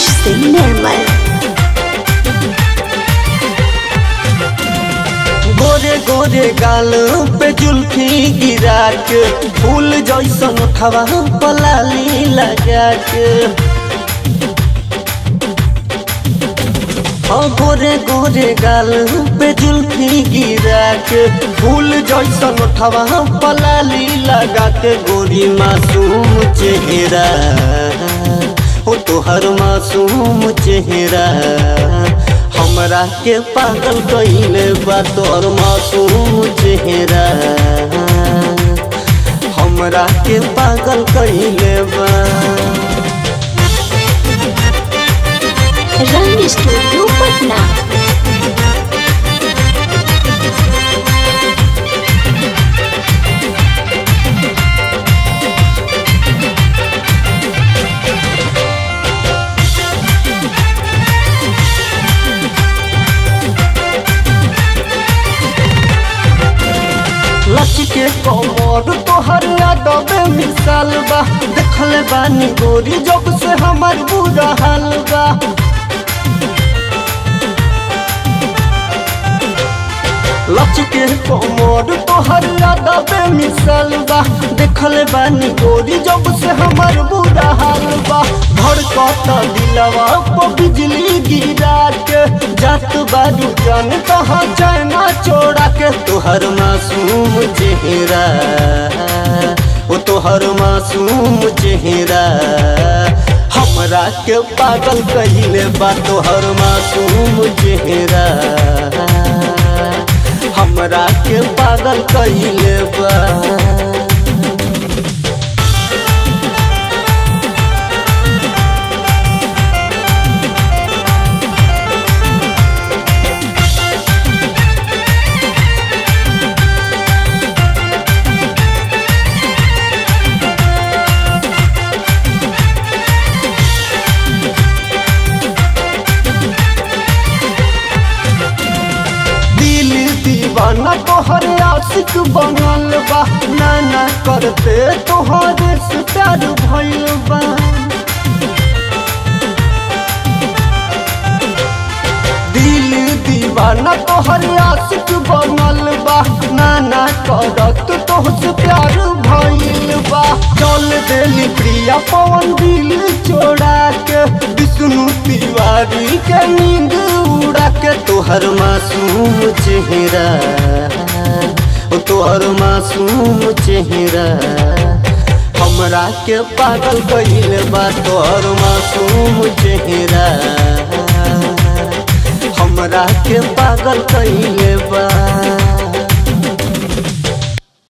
आकाश से निर्मल। गोरे गोरे गाल पे जुल्फी गिरा के फूल जैसन उठवा पलाली लगा के। गोरे गोरे गाल पे जुल्फी गिरा के फूल जैसन उठवा पलाली लगा के। गोरी मासूम चेहरा हो तोहर मासूम चेहरा हमरा के पागल कइले बा तोर मासूम चेहरा हमरा के पागल कइले बा। रंग स्टूडियो पटना। लचके कमर तोहर यादव मिसाल बा। देखले बानी गोरी जब से हमर बुरा हाल बा। लचके कमर तोहर यादव मिसाल बा। देखले बानी गोरी जब से हमर बुरा हाल बा। धड़कता दिलवा पे बिजली गिरा के जात बारू जान कहाँ चैना चोरा के। तोहर मासूम चेहरा ओ तोहर मासूम चेहरा हमरा के पागल कइले बा। तोहर मासूम चेहरा हमरा के पागल कइले बा। दीवाना तोहर आशिक बनल बा। नाना करते तोहरे से प्यार भइल बा। दिल दीवाना तोहर आशिक बनल बा। नाना करत तोहसे प्यार भइल बा। चल देली प्रिया पवन दिल चोरा के विष्णु तिवारी के नींद उड़ा के। तोहर मासूम चेहरा ओ तोहर मासूम चेहरा हमरा के पागल कइले बा। तोहर मासूम चेहरा हमरा के पागल कइले बा।